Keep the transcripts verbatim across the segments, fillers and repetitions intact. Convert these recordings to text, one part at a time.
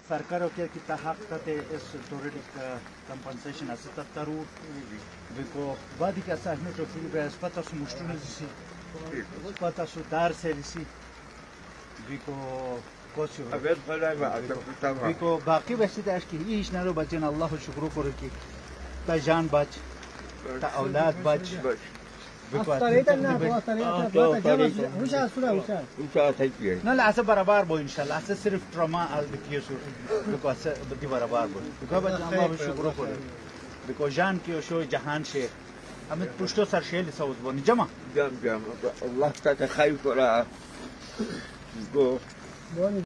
Sarkarul que está haqtate es already compensation as tattaru biko badi ka sahne to fili be spata su mushtuni si spata su dar serisi biko kosu aver khala ma atakta biko baqi basi dash ki ish naro bajin Allah shukru kore ki ta jan bach ta aulad bach استريت الناس استريت جامس وش اسرع وش وش اتاكي نه لحظه برابر بو ان شاء الله لحظه صرف تراما ال بکیسو بکو اسه بدی برابر بو بکو بعد الله شکر کنه بکو جان کیو شو جهان شه همت پشتو سر شیل سوز بونی جمع جام جام الله تعالى خايف ولا جو بوني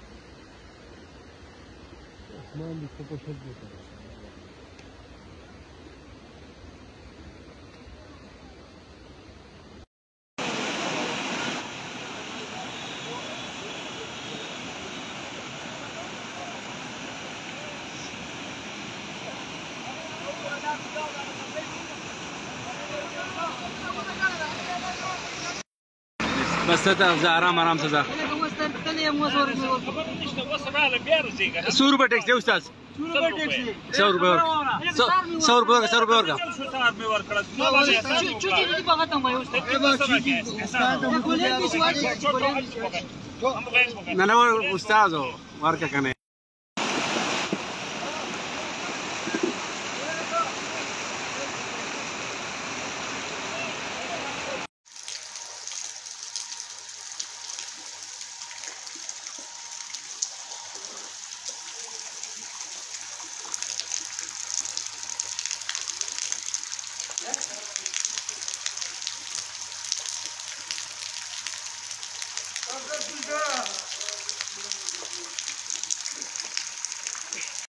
عثمان بيكتبوا شد بس تتا آرام آرام से जा सौ रुपए टैक्स है उस्ताद सौ रुपए और सौ रुपए और सौ रुपए और का ना ना उस्ताद हो और क्या करने